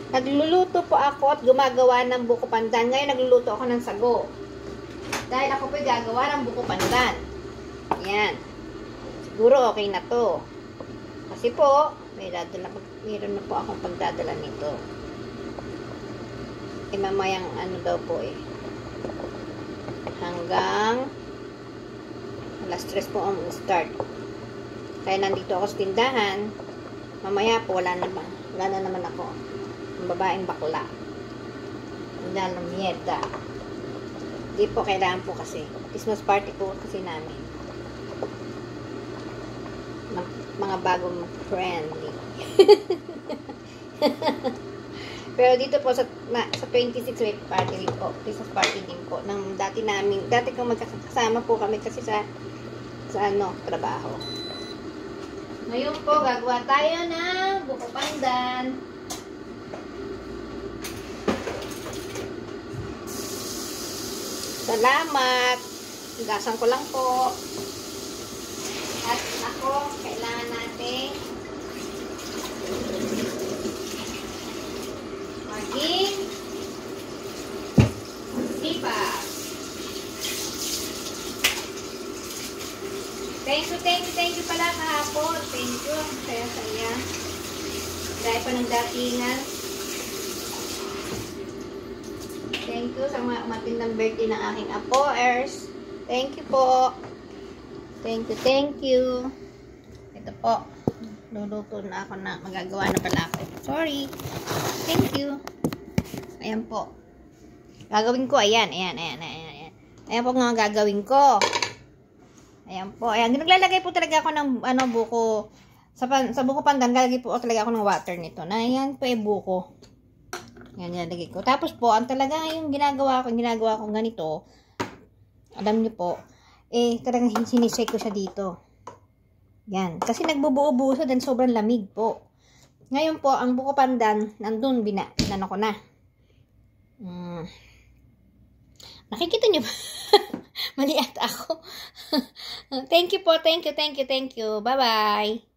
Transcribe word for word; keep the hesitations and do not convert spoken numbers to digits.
Nagluluto po ako at gumagawa ng buko pandan. Ngayon nagluluto ako ng sago. Dahil ako po gagawa ng buko pandan. Yan. Siguro okay na to. Kasi po, may dadala, mayroon na po akong pagdadala nito. Eh mamayang ano daw po eh. Hanggang alas tres po ang start. Kaya nandito ako sa tindahan. Mamaya po wala na, wala na naman ako. Ang babaeng bakla. Ang dalang miyeta. Hindi po kailangan po kasi. Christmas party po kasi namin. Mga, mga bagong friendly. Pero dito po sa, na, sa twenty-six may party din po. Christmas party din po. Nang dati namin, dati kong magkakasama po kami kasi sa sa ano, trabaho. Ngayon po, gagawa tayo ng buko pandan. Salamat. Higasan ko lang po. At ako, kailangan natin maging sipag. Thank you, thank you, thank you pala kahapon. Thank you. Saya-saya. Dahil pa ng datingan. Thank you sa mga umatin ng birthday ng aking apo, Ers. Thank you po. Thank you, thank you. Ito po. Luluto na ako na magagawa na pala ako. Sorry. Thank you. Ayan po. Gagawin ko. Ayan, ayan, ayan, ayan. Ayan, ayan po nga gagawin ko. Ayan po. Ayan. Naglalagay po talaga ako ng ano, buko. Sa, pan, sa buko pandan, lalagay po talaga ako ng water nito. Na ayan po yung buko. Yan, nilagay ko. Tapos po, ang talaga yung ginagawa ko, ginagawa ko ganito, alam niyo po, eh, talagang sinisay ko siya dito. Yan. Kasi nagbubuo-buo siya dan sobrang lamig po. Ngayon po, ang buko pandan, nandun, bina, nano ko na. Hmm. Nakikita niyo ba? Mali ata ako. Thank you po, thank you, thank you, thank you. Bye-bye.